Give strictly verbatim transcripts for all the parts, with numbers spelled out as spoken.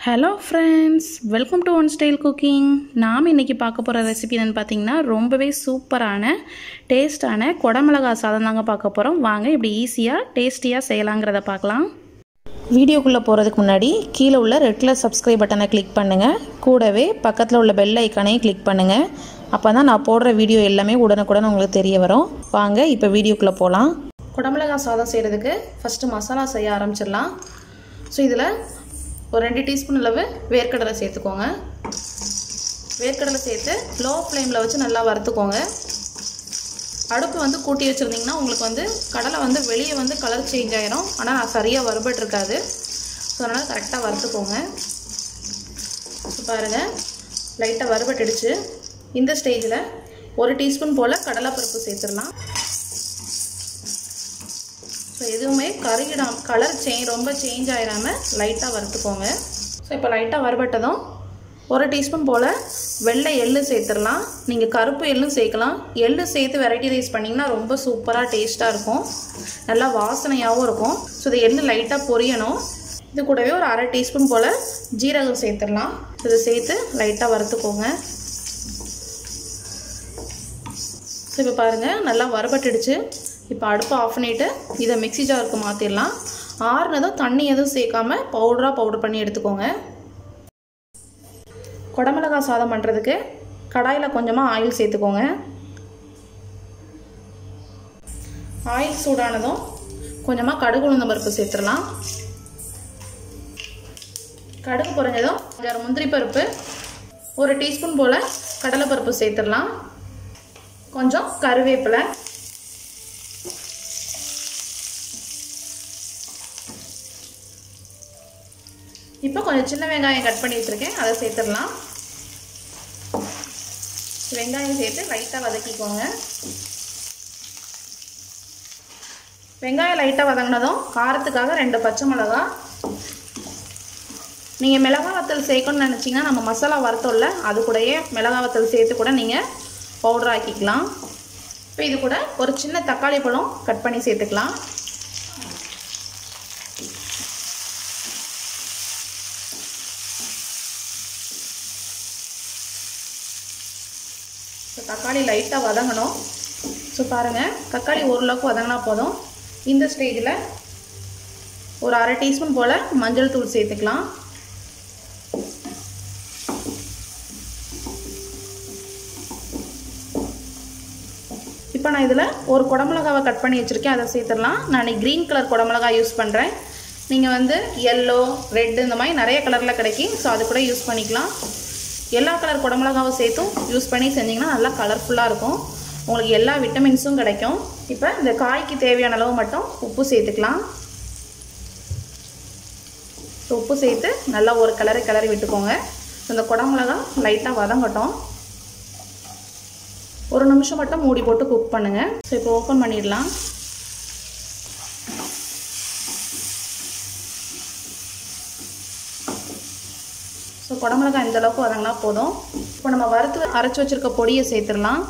Hello friends, welcome to One Style Cooking. நாம் இன்னைக்கு பார்க்க போற ரெசிபி என்னன்னு பாத்தீங்கன்னா ரொம்பவே சூப்பரான டேஸ்டான கொடமிளகா சாதம் தாங்க பார்க்க போறோம். வாங்க இப்படி ஈஸியா டேஸ்டியா செய்யலாம்ங்கறத பார்க்கலாம். வீடியோக்குள்ள போறதுக்கு முன்னாடி கீழ உள்ள ரெட் கலர் subscribe பட்டனை கிளிக் பண்ணுங்க. கூடவே பக்கத்துல உள்ள பெல் ஐகானையும் கிளிக் பண்ணுங்க. அப்பதான் நான் போடுற வீடியோ எல்லாமே உடனுக்குடன் உங்களுக்கு தெரிய வரும். வாங்க இப்போ வீடியோக்குள்ள போலாம். கொடமிளகா சாதம் செய்யிறதுக்கு ஃபர்ஸ்ட் மசாலா செய்ய ஆரம்பிச்சிடலாம். சோ இதுல ஒரு ரெண்டு டீஸ்பூன் அளவு வேர்க்கடலை சேர்த்துக்கோங்க. வேர்க்கடலை சேர்த்து லோ ஃப்ளேமில் வச்சு நல்லா வறுத்துக்கோங்க. அடுப்பு வந்து கூட்டி வச்சுருந்தீங்கன்னா உங்களுக்கு வந்து கடலை வந்து வெளியே வந்து கலர் சேஞ்ச் ஆகிடும். ஆனால் சரியாக வறுபட்டுருக்காது. ஸோ அதனால் கரெக்டாக வறுத்துக்கோங்க. ஸோ பாருங்கள், லைட்டாக வறுபட்டுடுச்சு. இந்த ஸ்டேஜில் ஒரு டீஸ்பூன் போல் கடலைப்பருப்பு சேர்த்துடலாம். ஸோ எதுவுமே கருகிடாம கலர் சேஞ்ச் ரொம்ப சேஞ்ச் ஆகிடாமல் லைட்டாக வறுத்துக்கோங்க. ஸோ இப்போ லைட்டாக வறுபட்டதும் ஒரு டீஸ்பூன் போல் வெள்ளை எள்ளு சேர்த்துடலாம். நீங்கள் கருப்பு எள்ளும் சேர்க்கலாம். எள்ளு சேர்த்து வெரைட்டி ரைஸ் பண்ணிங்கன்னா ரொம்ப சூப்பராக டேஸ்ட்டாக இருக்கும், நல்லா வாசனையாகவும் இருக்கும். ஸோ இது எள்ளு லைட்டாக பொரியணும். இது கூடவே ஒரு அரை டீஸ்பூன் போல் ஜீரகம் சேர்த்துடலாம். இதை சேர்த்து லைட்டாக வறுத்துக்கோங்க. ஸோ இப்போ பாருங்கள், நல்லா வறுபட்டுடுச்சு. இப்போ அடுப்பை ஆஃப் பண்ணிவிட்டு இதை மிக்ஸி ஜாருக்கு மாற்றிடலாம். ஆறுனதும் தண்ணி எதுவும் சேர்க்காமல் பவுடராக பவுடர் பண்ணி எடுத்துக்கோங்க. கொடமிளகா சாதம் பண்ணுறதுக்கு கடாயில் கொஞ்சமாக ஆயில் சேர்த்துக்கோங்க. ஆயில் சூடானதும் கொஞ்சமாக கடுகு உளுந்தம் பருப்பு சேர்த்துடலாம். கடுகு பொரிஞ்சதும் கொஞ்சம் முந்திரி பருப்பு, ஒரு டீஸ்பூன் போல் கடலைப்பருப்பு சேர்த்துடலாம். கொஞ்சம் கருவேப்பிலை, இப்போ கொஞ்சம் சின்ன வெங்காயம் கட் பண்ணி வச்சுருக்கேன், அதை சேர்த்துடலாம். வெங்காயம் சேர்த்து லைட்டாக வதக்கிக்கோங்க. வெங்காயம் லைட்டாக வதங்கினதும் காரத்துக்காக ரெண்டு பச்சை மிளகா. நீங்கள் மிளகா வத்தல் சேர்க்கணும்னு நினச்சிங்கன்னா நம்ம மசாலா வறுத்தோம்ல, அது கூடயே மிளகா வத்தல் சேர்த்து கூட நீங்கள் பவுடர் ஆக்கிக்கலாம். இப்போ இது கூட ஒரு சின்ன தக்காளி பழம் கட் பண்ணி சேர்த்துக்கலாம். தக்காளி லைட்டாக வதங்கணும். ஸோ பாருங்கள், தக்காளி ஓரளவுக்கு வதங்கினா போதும். இந்த ஸ்டேஜில் ஒரு அரை டீஸ்பூன் போல் மஞ்சள் தூள் சேர்த்துக்கலாம். இப்போ நான் இதில் ஒரு குடமிளகாவை கட் பண்ணி வச்சுருக்கேன், அதை சேர்த்துடலாம். நான் க்ரீன் கலர் குடமிளகா யூஸ் பண்ணுறேன். நீங்கள் வந்து எல்லோ, ரெட்டு இந்த மாதிரி நிறைய கலரில் கிடைக்கும். ஸோ அது கூட யூஸ் பண்ணிக்கலாம். எல்லா கலர் குடமிளகாவும் சேர்த்தும் யூஸ் பண்ணி செஞ்சிங்கன்னா நல்லா கலர்ஃபுல்லாக இருக்கும். உங்களுக்கு எல்லா விட்டமின்ஸும் கிடைக்கும். இப்போ இந்த காய்க்கு தேவையான அளவு மட்டும் உப்பு சேர்த்துக்கலாம். உப்பு சேர்த்து நல்லா ஒரு கலரை கிளறி விட்டுக்கோங்க. இந்த குடமிளகா லைட்டாக வதங்கட்டும். ஒரு நிமிஷம் மட்டும் மூடி போட்டு குக் பண்ணுங்கள். ஸோ இப்போ ஓப்பன் பண்ணிடலாம். ஸோ குடமிளகாய் இந்த அளவுக்கு வதங்கினா போதும். இப்போ நம்ம வறுத்து அரைச்சி வச்சுருக்க பொடியை சேர்த்துடலாம்.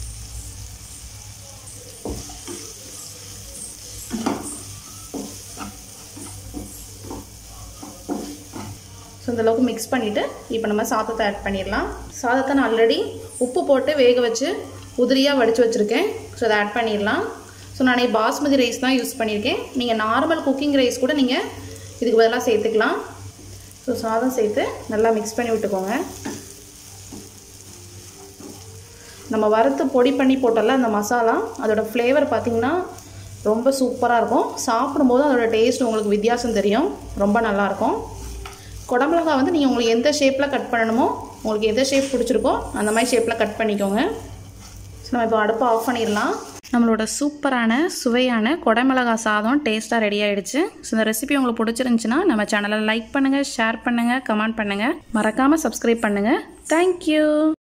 ஸோ இந்தளவுக்கு மிக்ஸ் பண்ணிவிட்டு இப்போ நம்ம சாதத்தை ஆட் பண்ணிடலாம். சாதத்தை நான் ஆல்ரெடி உப்பு போட்டு வேக வச்சு உதிரியாக வடித்து வச்சுருக்கேன். ஸோ அதை ஆட் பண்ணிடலாம். ஸோ நான் பாஸ்மதி ரைஸ் தான் யூஸ் பண்ணியிருக்கேன். நீங்கள் நார்மல் குக்கிங் ரைஸ் கூட நீங்கள் இதுக்கு பதிலாக சேர்த்துக்கலாம். ஸோ சாதம் சேர்த்து நல்லா மிக்ஸ் பண்ணி விட்டுக்கோங்க. நம்ம வறுத்து பொடி பண்ணி போட்டோம்ல அந்த மசாலா, அதோட ஃப்ளேவர் பார்த்திங்கன்னா ரொம்ப சூப்பராக இருக்கும். சாப்பிடும்போது அதோட டேஸ்ட் உங்களுக்கு வித்தியாசம் தெரியும், ரொம்ப நல்லாயிருக்கும். குடமிளகா வந்து நீங்கள் உங்களுக்கு எந்த ஷேப்பில் கட் பண்ணணுமோ, உங்களுக்கு எந்த ஷேப் பிடிச்சிருக்கோ அந்த மாதிரி ஷேப்பில் கட் பண்ணிக்கோங்க. ஸோ நம்ம இப்போ அடுப்பை ஆஃப் பண்ணிடலாம். நம்மளோட சூப்பரான சுவையான கொடமிளகா சாதம் டேஸ்ட்டாக ரெடி ஆகிடுச்சு. ஸோ இந்த ரெசிபி உங்களுக்கு பிடிச்சிருந்துச்சுன்னா நம்ம சேனலை லைக் பண்ணுங்கள், ஷேர் பண்ணுங்கள், கமெண்ட் பண்ணுங்கள், மறக்காமல் சப்ஸ்கிரைப் பண்ணுங்கள். தேங்க்யூ.